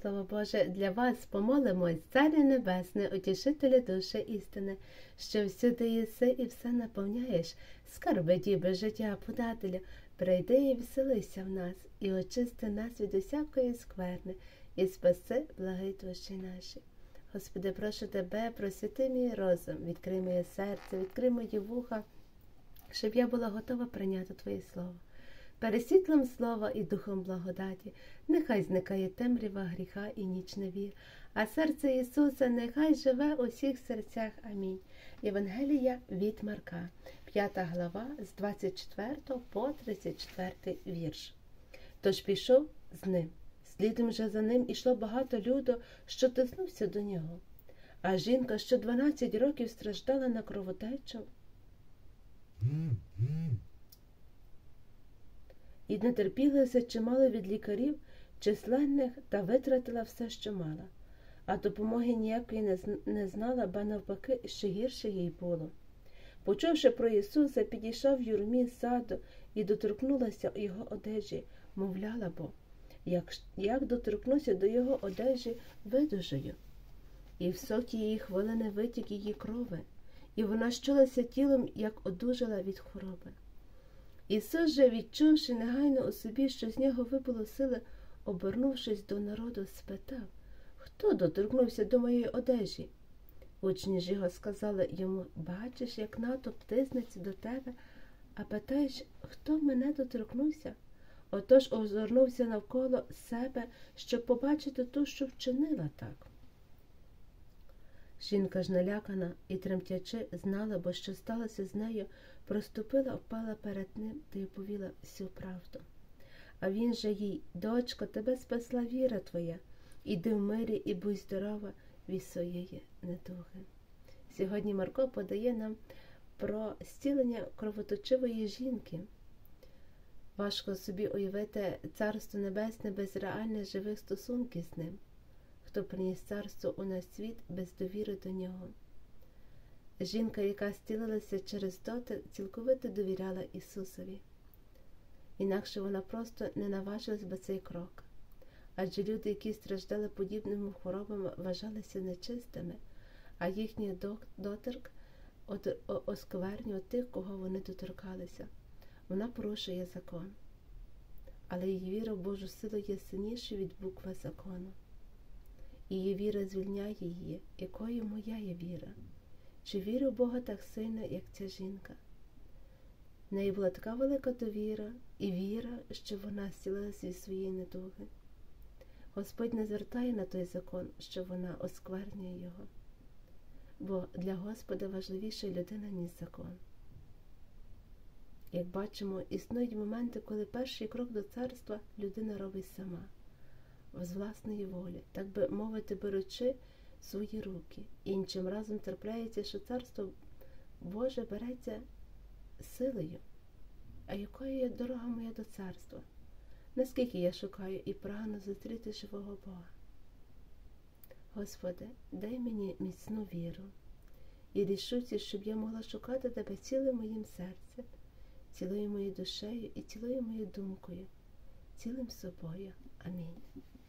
Слово Боже, для вас помолимось, Царю Небесний, утішителю душі істини, що всюди єси і все наповняєш, скарби діби життя подателю, прийди і вселися в нас, і очисти нас від усякої скверни, і спаси, благай душі наші. Господи, прошу Тебе, просвіти мій розум, відкрий моє серце, відкрий мої вуха, щоб я була готова прийняти Твоє Слово. Перед світлом слова і духом благодаті нехай зникає темрява гріха і ніч невір, а серце Ісуса нехай живе у всіх серцях. Амінь. Євангелія від Марка, 5 глава, з 24 по 34 вірш. Тож пішов з ним. Слідом же за ним ішло багато люду, що тиснувся до нього. А жінка, що 12 років страждала на кровотечу, і не терпілася чимало від лікарів численних та витратила все, що мала. А допомоги ніякої не знала, ба навпаки, ще гірше їй було. Почувши про Ісуса, підійшла в юрмі саду і доторкнулася його одежі, мовляла бо, як доторкнуся до його одежі, видужаю. І в соті її хвилини витік її крови, і вона щулася тілом, як одужала від хвороби. Ісус же, відчувши негайно у собі, що з нього вибуло сили, обернувшись до народу, спитав: «Хто доторкнувся до моєї одежі?» Учні ж його сказали йому: «Бачиш, як натовп тиснеться до тебе, а питаєш, хто мене доторкнувся?» Отож озирнувся навколо себе, щоб побачити ту, що вчинила так. Жінка ж налякана і тремтячи знала, бо що сталося з нею, проступила, впала перед ним та й оповіла всю правду. А він же їй: «Дочко, тебе спасла віра твоя, іди в мирі і будь здорова від своєї недуги». Сьогодні Марко подає нам про зцілення кровоточивої жінки. Важко собі уявити Царство Небесне без реальних живих стосунків з ним. Хто приніс царство у наш світ без довіри до нього. Жінка, яка зцілилася через дотик, цілковито довіряла Ісусові. Інакше вона просто не наважилась би цей крок. Адже люди, які страждали подібними хворобами, вважалися нечистими, а їхній доторк осквернював тих, кого вони доторкалися. Вона порушує закон. Але її віра в Божу силу є сильнішою від букви закону. Її віра звільняє її. Якою моя є віра? Чи вірю в Бога так сильно, як ця жінка? В неї була така велика довіра і віра, що вона зцілилась від своєї недуги. Господь не звертає на той закон, що вона осквернює його. Бо для Господа важливіша людина, ніж закон. Як бачимо, існують моменти, коли перший крок до царства людина робить сама, з власної волі, так би мовити, беручи свої руки. Іншим разом трапляється, що Царство Боже береться силою. А якою є дорога моя до царства? Наскільки я шукаю і прагну зустріти живого Бога? Господи, дай мені міцну віру і рішучість, щоб я могла шукати Тебе цілим моїм серцем, цілою моєю душею і цілою моєю думкою, цілим собою. Амінь.